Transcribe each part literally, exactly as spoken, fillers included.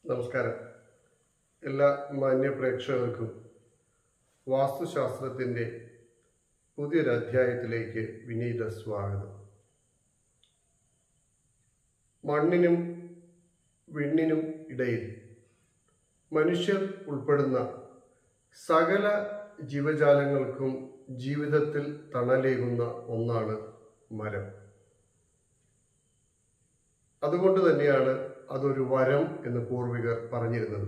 നമസ്കാരം. എല്ലാ മാന്യ പ്രേക്ഷകർക്കും വാസ്തുശാസ്ത്രത്തിൻ്റെ പുതിയൊരു അധ്യായത്തിലേക്ക് വിനീത സ്വാഗതം. മണ്ണിനും വിണ്ണിനും ഇടയിൽ മനുഷ്യർ ഉൾപ്പെടുന്ന സകല ജീവജാലങ്ങൾക്കും ജീവിതത്തിൽ തണലേകുന്ന ഒന്നാണ് മരം. അതുകൊണ്ട് തന്നെയാണ് അതൊരു വരം എന്ന് പൂർവികർ പറഞ്ഞിരുന്നത്.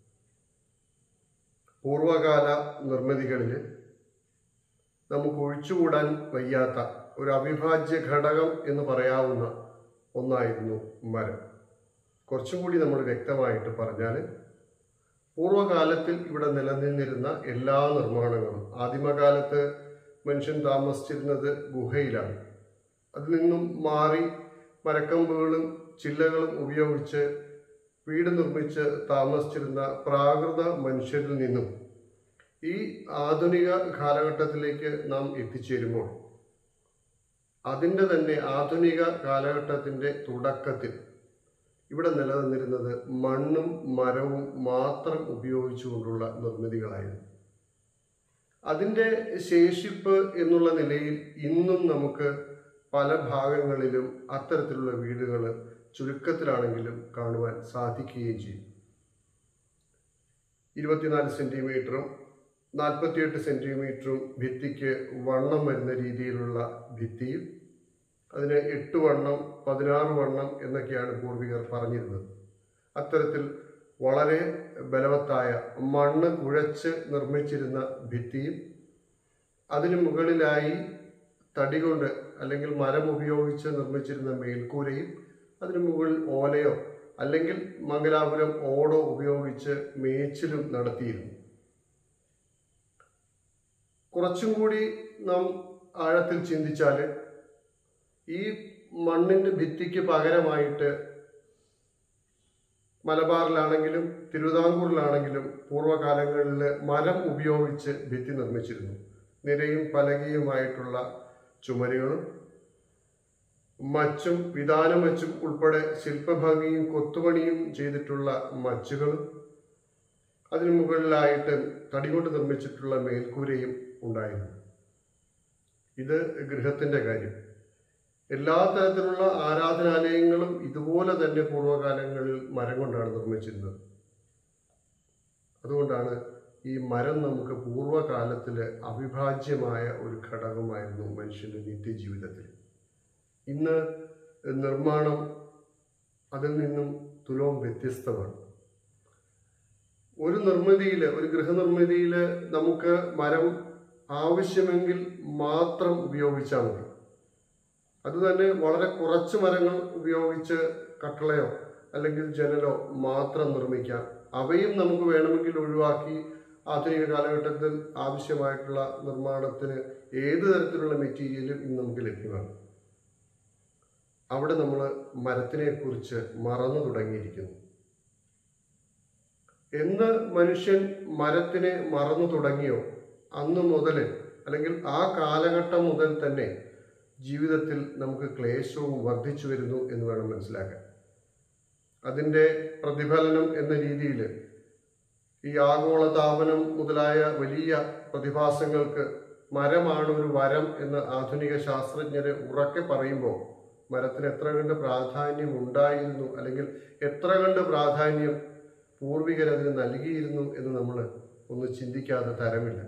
പൂർവകാല നിർമ്മിതികളിൽ നമുക്ക് ഒഴിച്ചുകൂടാൻ വയ്യാത്ത ഒരു അവിഭാജ്യ ഘടകം എന്ന് പറയാവുന്ന ഒന്നായിരുന്നു മരം. കുറച്ചും കൂടി നമ്മൾ വ്യക്തമായിട്ട് പറഞ്ഞാൽ, പൂർവകാലത്തിൽ ഇവിടെ നിലനിന്നിരുന്ന എല്ലാ നിർമ്മാണങ്ങളും, ആദിമകാലത്ത് മനുഷ്യൻ താമസിച്ചിരുന്നത് ഗുഹയിലാണ്. അതിൽ നിന്നും മാറി മരക്കമ്പുകളും ചില്ലകളും ഉപയോഗിച്ച് വീട് നിർമ്മിച്ച് താമസിച്ചിരുന്ന പ്രാകൃത മനുഷ്യരിൽ നിന്നും ഈ ആധുനിക കാലഘട്ടത്തിലേക്ക് നാം എത്തിച്ചേരുമ്പോൾ, അതിൻ്റെ തന്നെ ആധുനിക കാലഘട്ടത്തിൻ്റെ തുടക്കത്തിൽ ഇവിടെ നിലനിന്നിരുന്നത് മണ്ണും മരവും മാത്രം ഉപയോഗിച്ചുകൊണ്ടുള്ള നിർമ്മിതികളായിരുന്നു. അതിൻ്റെ ശേഷിപ്പ് എന്നുള്ള നിലയിൽ ഇന്നും നമുക്ക് പല ഭാഗങ്ങളിലും അത്തരത്തിലുള്ള വീടുകൾ ചുരുക്കത്തിലാണെങ്കിലും കാണുവാൻ സാധിക്കുകയും ചെയ്യും. ഇരുപത്തിനാല് സെൻറ്റിമീറ്ററും നാൽപ്പത്തിയെട്ട് സെൻറ്റിമീറ്ററും ഭിത്തിക്ക് വണ്ണം വരുന്ന രീതിയിലുള്ള ഭിത്തിയും, അതിന് എട്ട് വണ്ണം പതിനാറ് വണ്ണം എന്നൊക്കെയാണ് പൂർവികർ പറഞ്ഞിരുന്നത്. അത്തരത്തിൽ വളരെ ബലവത്തായ മണ്ണ് കുഴച്ച് നിർമ്മിച്ചിരുന്ന ഭിത്തിയും, അതിന് മുകളിലായി തടി കൊണ്ട് അല്ലെങ്കിൽ മരം ഉപയോഗിച്ച് നിർമ്മിച്ചിരുന്ന മേൽക്കൂരയും, അതിന് മുകളിൽ ഓലയോ അല്ലെങ്കിൽ മംഗലാപുരം ഓടോ ഉപയോഗിച്ച് മേച്ചിലും നടത്തിയിരുന്നു. കുറച്ചും കൂടി നാം ആഴത്തിൽ ചിന്തിച്ചാൽ, ഈ മണ്ണിൻ്റെ ഭിത്തിക്ക് പകരമായിട്ട് മലബാറിലാണെങ്കിലും തിരുവിതാംകൂറിലാണെങ്കിലും പൂർവ്വകാലങ്ങളിൽ മരം ഉപയോഗിച്ച് ഭിത്തി നിർമ്മിച്ചിരുന്നു. നിരയും പലകയുമായിട്ടുള്ള ചുമരുകളും മച്ചും വിധാനം മച്ചും ഉൾപ്പെടെ ശില്പഭംഗിയും കൊത്തുപണിയും ചെയ്തിട്ടുള്ള മച്ചുകളും, അതിനു മുകളിലായിട്ട് തടി കൊണ്ട് നിർമ്മിച്ചിട്ടുള്ള മേൽക്കൂരയും ഉണ്ടായിരുന്നു. ഇത് ഗൃഹത്തിൻ്റെ കാര്യം. എല്ലാ തരത്തിലുള്ള ആരാധനാലയങ്ങളും ഇതുപോലെ തന്നെ പൂർവ്വകാലങ്ങളിൽ മരം കൊണ്ടാണ് നിർമ്മിച്ചിരുന്നത്. അതുകൊണ്ടാണ് ഈ മരം നമുക്ക് പൂർവ്വകാലത്തിൽ അവിഭാജ്യമായ ഒരു ഘടകമായിരുന്നു മനുഷ്യൻ്റെ നിത്യജീവിതത്തിൽ. ഇന്ന് നിർമ്മാണം അതിൽ നിന്നും തുലോം വ്യത്യസ്തമാണ്. ഒരു നിർമ്മിതിയിൽ, ഒരു ഗൃഹനിർമ്മിതിയിൽ നമുക്ക് മരം ആവശ്യമെങ്കിൽ മാത്രം ഉപയോഗിച്ചാൽ മതി. അതുതന്നെ വളരെ കുറച്ച് മരങ്ങൾ ഉപയോഗിച്ച് കട്ടളയോ അല്ലെങ്കിൽ ജനലോ മാത്രം നിർമ്മിക്കാം. അവയും നമുക്ക് വേണമെങ്കിൽ ഒഴിവാക്കി ആധുനിക കാലഘട്ടത്തിൽ ആവശ്യമായിട്ടുള്ള നിർമ്മാണത്തിന് ഏത് തരത്തിലുള്ള മെറ്റീരിയലും ഇന്ന് നമുക്ക് ലഭ്യമാണ്. അവിടെ നമ്മൾ മരത്തിനെ കുറിച്ച് മറന്നു തുടങ്ങിയിരിക്കുന്നു. എന്ന് മനുഷ്യൻ മരത്തിനെ മറന്നു തുടങ്ങിയോ അന്ന് മുതൽ, അല്ലെങ്കിൽ ആ കാലഘട്ടം മുതൽ തന്നെ ജീവിതത്തിൽ നമുക്ക് ക്ലേശവും വർദ്ധിച്ചു വരുന്നു എന്ന് വേണം മനസ്സിലാക്കാൻ. അതിൻ്റെ പ്രതിഫലനം എന്ന രീതിയിൽ ഈ ആഗോളതാപനം മുതലായ വലിയ പ്രതിഭാസങ്ങൾക്ക് മരമാണ് ഒരു വരം എന്ന് ആധുനിക ശാസ്ത്രജ്ഞര് ഉറക്കെ പറയുമ്പോൾ, മരത്തിന് എത്ര കണ്ട് പ്രാധാന്യം ഉണ്ടായിരുന്നു, അല്ലെങ്കിൽ എത്ര കണ്ട് പ്രാധാന്യം പൂർവികരതിന് നൽകിയിരുന്നു എന്ന് നമ്മൾ ഒന്ന് ചിന്തിക്കാതെ തരമില്ല.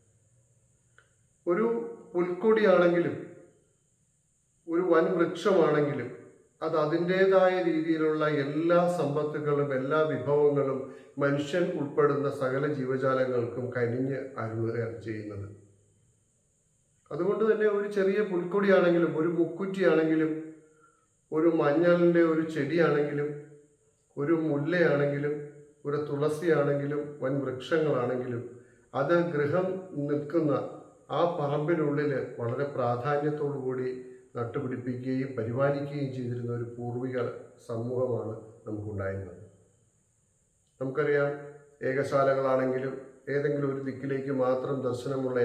ഒരു പുൽക്കൊടിയാണെങ്കിലും ഒരു വൻ വൃക്ഷമാണെങ്കിലും അത് അതിൻ്റെതായ രീതിയിലുള്ള എല്ലാ സമ്പത്തുകളും എല്ലാ വിഭവങ്ങളും മനുഷ്യൻ ഉൾപ്പെടുന്ന സകല ജീവജാലങ്ങൾക്കും കനിഞ്ഞ് അരുളുകയാണ് ചെയ്യുന്നത്. അതുകൊണ്ട് തന്നെ ഒരു ചെറിയ പുൽക്കൊടിയാണെങ്കിലും, ഒരു മുക്കുറ്റിയാണെങ്കിലും, ഒരു മഞ്ഞളിൻ്റെ ഒരു ചെടിയാണെങ്കിലും, ഒരു മുല്ലയാണെങ്കിലും, ഒരു തുളസിയാണെങ്കിലും, വൻ വൃക്ഷങ്ങളാണെങ്കിലും, അത് ഗൃഹം നിൽക്കുന്ന ആ പറമ്പിനുള്ളിൽ വളരെ പ്രാധാന്യത്തോടു കൂടി നട്ടുപിടിപ്പിക്കുകയും പരിപാലിക്കുകയും ചെയ്തിരുന്ന ഒരു പൂർവിക സമൂഹമാണ് നമുക്കുണ്ടായിരുന്നത്. നമുക്കറിയാം, ഏകശാലകളാണെങ്കിലും, ഏതെങ്കിലും ഒരു ദിക്കിലേക്ക് മാത്രം ദർശനമുള്ള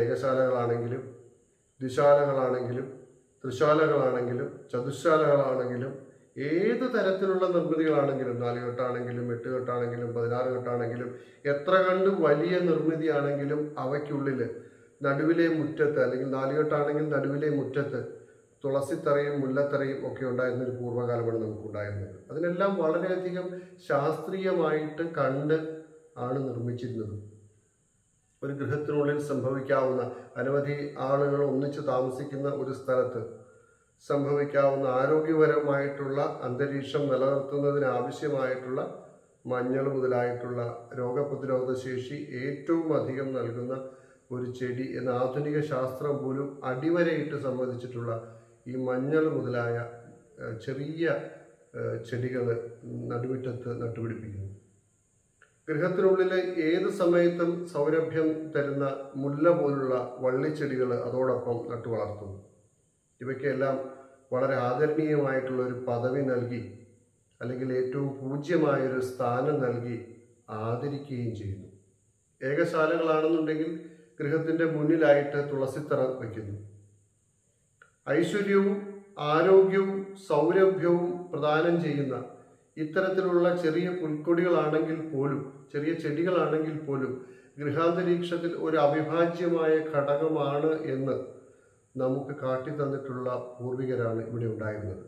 ഏകശാലകളാണെങ്കിലും, ദ്വിശാലകളാണെങ്കിലും, ത്രിശാലകളാണെങ്കിലും, ചതുശാലകളാണെങ്കിലും ഏത് തരത്തിലുള്ള നിർമ്മിതികളാണെങ്കിലും, നാലുകെട്ടാണെങ്കിലും എട്ടുകെട്ടാണെങ്കിലും പതിനാറ് കെട്ടാണെങ്കിലും എത്ര കണ്ട് വലിയ നിർമ്മിതിയാണെങ്കിലും അവയ്ക്കുള്ളിൽ നടുവിലെ മുറ്റത്ത്, അല്ലെങ്കിൽ നാലുകെട്ടാണെങ്കിൽ നടുവിലെ മുറ്റത്ത് തുളസിത്തറയും മുല്ലത്തറയും ഒക്കെ ഉണ്ടായിരുന്ന ഒരു പൂർവ്വകാലമാണ് നമുക്കുണ്ടായിരുന്നത്. അതിനെല്ലാം വളരെയധികം ശാസ്ത്രീയമായിട്ട് കണ്ട് ആണ് നിർമ്മിച്ചിരുന്നത്. ഒരു ഗൃഹത്തിനുള്ളിൽ സംഭവിക്കാവുന്ന, അനവധി ആളുകൾ ഒന്നിച്ച് താമസിക്കുന്ന ഒരു സ്ഥലത്ത് സംഭവിക്കാവുന്ന ആരോഗ്യപരമായിട്ടുള്ള അന്തരീക്ഷം നിലനിർത്തുന്നതിന് ആവശ്യമായിട്ടുള്ള മഞ്ഞൾ മുതലായിട്ടുള്ള രോഗപ്രതിരോധ ശേഷി ഏറ്റവും അധികം നൽകുന്ന ഒരു ചെടി എന്ന ആധുനിക ശാസ്ത്രം പോലും അടിവരയിട്ട് സംബന്ധിച്ചിട്ടുള്ള ഈ മഞ്ഞൾ മുതലായ ചെറിയ ചെടികൾ നടുമുറ്റത്ത് നട്ടുപിടിപ്പിക്കുന്നു. ഗൃഹത്തിനുള്ളിൽ ഏത് സമയത്തും സൗരഭ്യം തരുന്ന മുല്ല പോലുള്ള വള്ളിച്ചെടികൾ അതോടൊപ്പം നട്ടു വളർത്തുന്നു. ഇവയ്ക്കെല്ലാം വളരെ ആദരണീയമായിട്ടുള്ള ഒരു പദവി നൽകി, അല്ലെങ്കിൽ ഏറ്റവും പൂജ്യമായൊരു സ്ഥാനം നൽകി ആദരിക്കുകയും ചെയ്യുന്നു. ഏകശാലകളാണെന്നുണ്ടെങ്കിൽ ഗൃഹത്തിൻ്റെ മുന്നിലായിട്ട് തുളസിത്തറ വയ്ക്കുന്നു. ഐശ്വര്യവും ആരോഗ്യവും സൗരഭ്യവും പ്രദാനം ചെയ്യുന്ന ഇത്തരത്തിലുള്ള ചെറിയ പുൽക്കൊടികളാണെങ്കിൽ പോലും, ചെറിയ ചെടികളാണെങ്കിൽ പോലും ഗൃഹാന്തരീക്ഷത്തിൽ ഒരു അവിഭാജ്യമായ ഘടകമാണ് എന്ന് നമുക്ക് കാട്ടിത്തന്നിട്ടുള്ള പൂർവികരാണ് ഇവിടെ ഉണ്ടായിരുന്നത്.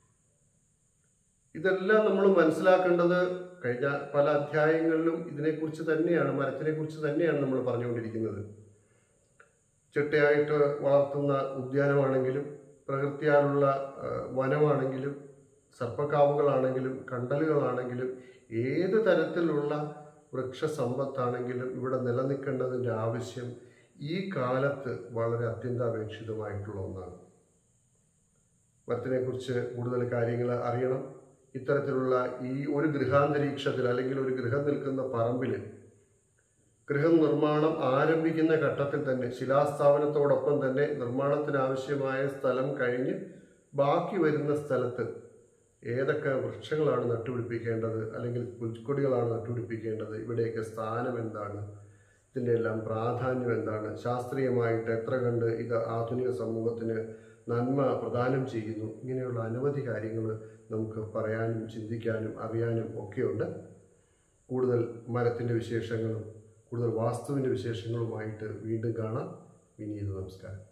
ഇതെല്ലാം നമ്മൾ മനസ്സിലാക്കേണ്ടത് കഴിഞ്ഞ പല അധ്യായങ്ങളിലും ഇതിനെക്കുറിച്ച് തന്നെയാണ്, മരത്തിനെ കുറിച്ച് തന്നെയാണ് നമ്മൾ പറഞ്ഞുകൊണ്ടിരിക്കുന്നത്. ചിട്ടയായിട്ട് വളർത്തുന്ന ഉദ്യാനമാണെങ്കിലും, പ്രകൃതിയാലുള്ള വനമാണെങ്കിലും, സർപ്പക്കാവുകളാണെങ്കിലും, കണ്ടലുകളാണെങ്കിലും, ഏത് തരത്തിലുള്ള വൃക്ഷസമ്പത്താണെങ്കിലും ഇവിടെ നിലനിൽക്കേണ്ടതിൻ്റെ ആവശ്യം ഈ കാലത്ത് വളരെ അത്യന്താപേക്ഷിതമായിട്ടുള്ള ഒന്നാണ്. മരത്തിനെക്കുറിച്ച് കൂടുതൽ കാര്യങ്ങൾ അറിയണം. ഇത്തരത്തിലുള്ള ഈ ഒരു ഗൃഹാന്തരീക്ഷത്തിൽ, അല്ലെങ്കിൽ ഒരു ഗൃഹം നിൽക്കുന്ന പറമ്പിൽ, ഗൃഹം നിർമ്മാണം ആരംഭിക്കുന്ന ഘട്ടത്തിൽ തന്നെ ശിലാസ്ഥാപനത്തോടൊപ്പം തന്നെ നിർമ്മാണത്തിനാവശ്യമായ സ്ഥലം കഴിഞ്ഞ് ബാക്കി വരുന്ന സ്ഥലത്ത് ഏതൊക്കെ വൃക്ഷങ്ങളാണ് നട്ടുപിടിപ്പിക്കേണ്ടത്, അല്ലെങ്കിൽ പുൽക്കൊടികളാണ് നട്ടുപിടിപ്പിക്കേണ്ടത്, ഇവിടെയൊക്കെ സ്ഥാനം എന്താണ്, ഇതിൻ്റെ എല്ലാം പ്രാധാന്യം എന്താണ്, ശാസ്ത്രീയമായിട്ട് എത്ര കണ്ട് ഇത് ആധുനിക സമൂഹത്തിന് നന്മ പ്രദാനം ചെയ്യുന്നു, ഇങ്ങനെയുള്ള അനവധി കാര്യങ്ങൾ നമുക്ക് പറയാനും ചിന്തിക്കാനും അറിയാനും ഒക്കെയുണ്ട്. കൂടുതൽ മരത്തിൻ്റെ വിശേഷങ്ങളും കൂടുതൽ വാസ്തുവിൻ്റെ വിശേഷങ്ങളുമായിട്ട് വീണ്ടും കാണാം. വിനീത നമസ്കാരം.